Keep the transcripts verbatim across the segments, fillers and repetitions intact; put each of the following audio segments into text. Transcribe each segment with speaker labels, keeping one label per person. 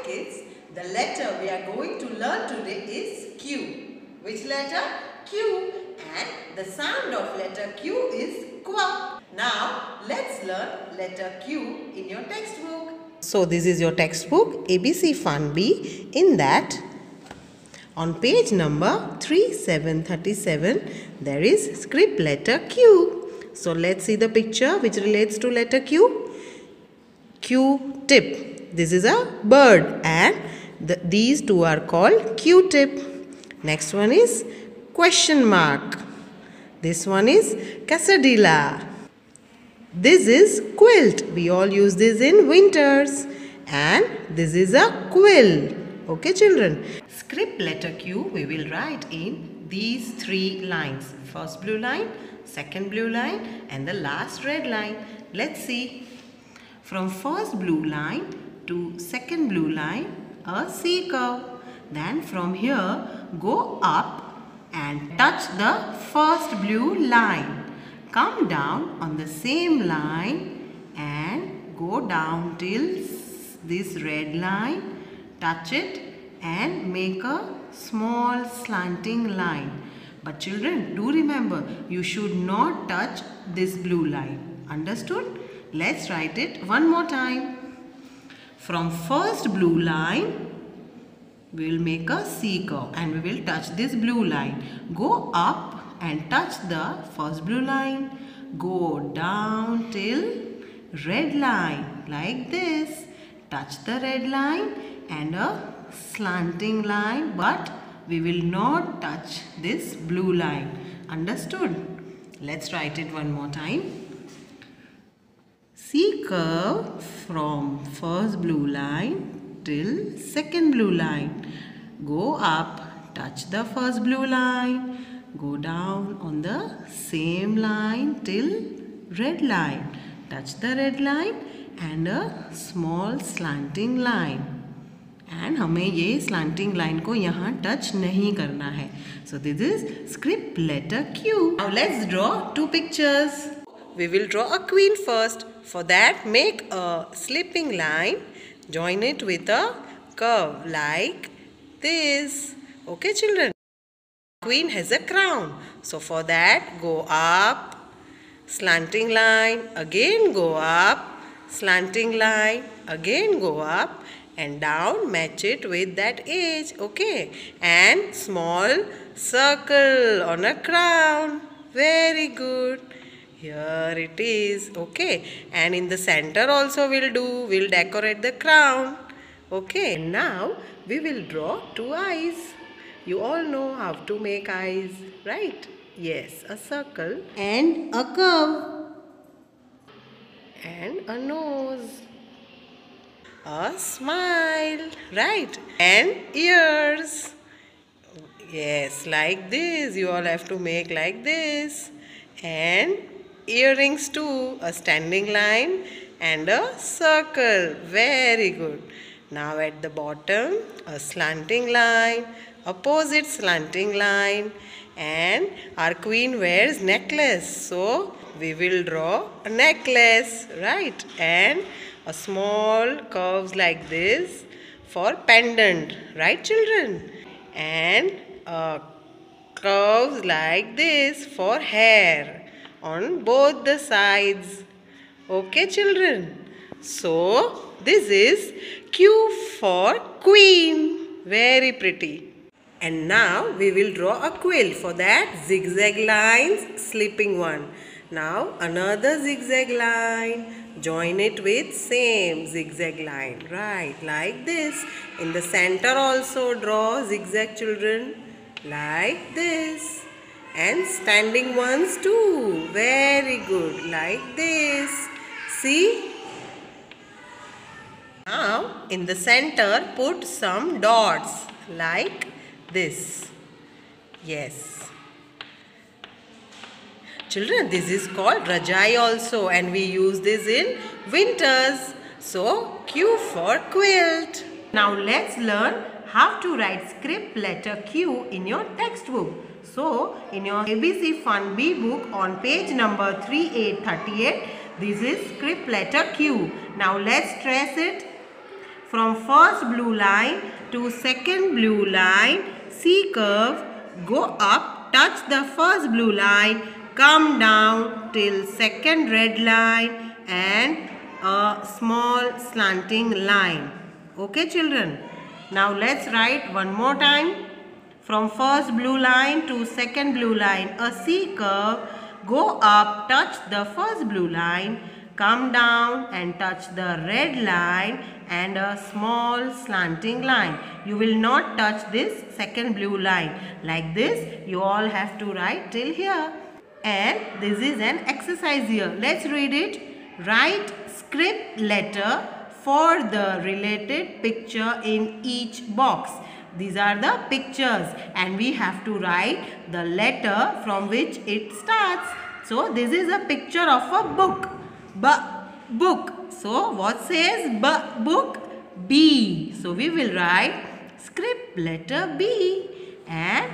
Speaker 1: kids, the letter we are going to learn today is Q. Which letter? Q. And the sound of letter Q is Qua. Now, let's learn letter Q in your textbook. So, this is your textbook A B C Fun Bee. In that, on page number three seven three seven, there is script letter Q. So, let's see the picture which relates to letter Q. Q-tip. This is a bird and the, these two are called Q-tip. Next one is question mark. This one is quesadilla. This is quilt. We all use this in winters. And this is a quill. Okay, children. Script letter Q we will write in these three lines. First blue line, second blue line and the last red line. Let's see. From first blue line to second blue line, a C curve. Then from here, go up and touch the first blue line. Come down on the same line and go down till this red line. Touch it and make a small slanting line. But children, do remember, you should not touch this blue line. Understood? Let's write it one more time. From first blue line, we will make a C curve and we will touch this blue line. Go up and touch the first blue line. Go down till red line like this. Touch the red line and a slanting line, but we will not touch this blue line. Understood? Let's write it one more time. C curve from first blue line till second blue line. Go up, touch the first blue line. Go down on the same line till red line. Touch the red line and a small slanting line. And हमें ये slanting line को यहाँ touch नहीं करना है. So this is script letter Q. Now let's draw two pictures. We will draw a queen first. For that, make a slipping line. Join it with a curve like this. Okay, children? Queen has a crown. So for that, go up, slanting line, again go up, slanting line, again go up and down, match it with that edge. Okay? And small circle on a crown. Very good. Here it is. Okay? And in the center also we'll do, we'll decorate the crown. Okay? And now we will draw two eyes. You all know how to make eyes, right? Yes, a circle and a curve and a nose, a smile, right? And ears. Yes, like this. You all have to make like this. And earrings too, a standing line and a circle. Very good. Now at the bottom, a slanting line, opposite slanting line, and our queen wears necklace. So we will draw a necklace, right? And a small curves like this for pendant, right children? And a curves like this for hair on both the sides. Okay children? So this is Q for queen. Very pretty. And now we will draw a quill. For that, zigzag lines, slipping one. Now another zigzag line. Join it with same zigzag line. Right, like this. In the center also draw zigzag children. Like this. And standing ones too. Very good. Like this. See? Now in the center put some dots. Like this. Yes. Children, this is called Rajai also and we use this in winters. So, Q for quilt. Now let's learn how to write script letter Q in your textbook. So, in your A B C Fun Bee book on page number three eight three eight, this is script letter Q. Now let's trace it. From first blue line to second blue line, C curve, go up, touch the first blue line, come down till second red line and a small slanting line. Okay children. Now let's write one more time. From first blue line to second blue line, a C curve, go up, touch the first blue line, come down and touch the red line and a small slanting line. You will not touch this second blue line. Like this, you all have to write till here. And this is an exercise here. Let's read it. Write script letter for the related picture in each box. These are the pictures and we have to write the letter from which it starts. So this is a picture of a book. B book. So what says B book? B. So we will write script letter B. And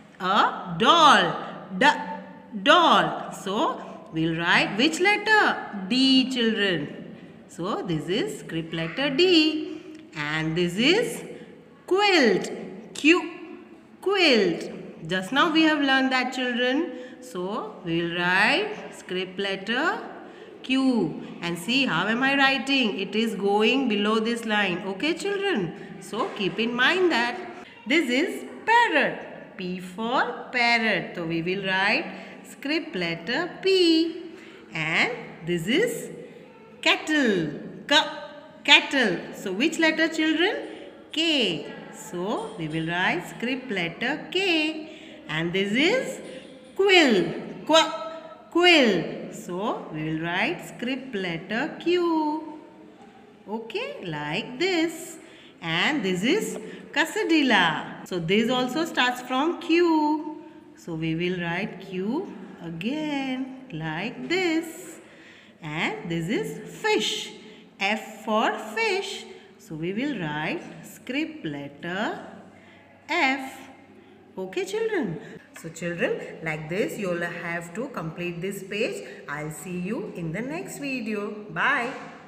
Speaker 1: a doll. D doll. So we'll write which letter? D children. So this is script letter D. And this is quilt. Q. Quilt. Just now we have learned that children. So we will write script letter Q. And see how am I writing? It is going below this line. Okay children. So keep in mind that. This is parrot. P for parrot. So we will write script letter P. And this is kettle. K. Kettle. So which letter children? K. So we will write script letter K. And this is quill. Qu. Quill. So we will write script letter Q. Okay, like this. And this is quesadilla. So this also starts from Q. So we will write Q again like this. And this is fish. F for fish. So we will write script letter F. Okay children. So children, like this you will have to complete this page. I'll see you in the next video. Bye.